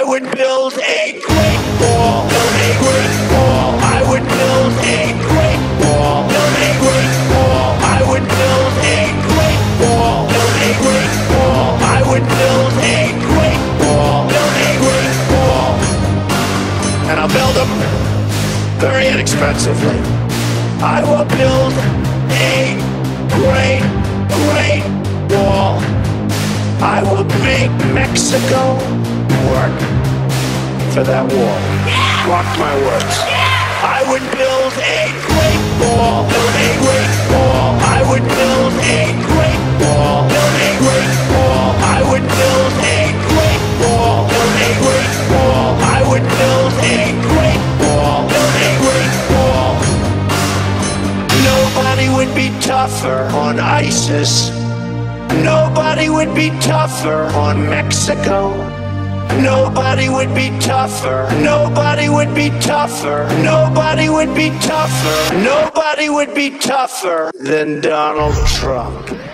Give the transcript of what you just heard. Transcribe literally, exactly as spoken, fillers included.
would build a great wall, build a great wall. I would build a great wall, build a great wall. I would build a great wall, build a great wall. I would build a great wall, build a great wall. And I'll build them very inexpensively. I will build a great, great wall. I will make Mexico work for that wall. Mark my words. I would build a great wall, build a great wall. I would build a great wall, build a great wall. I would build a great wall, build a great wall. I would build a great wall, build a great wall. Nobody would be tougher on ISIS. Nobody would be tougher on Mexico. Nobody would be tougher. Nobody would be tougher. Nobody would be tougher. Nobody would be tougher than Donald Trump.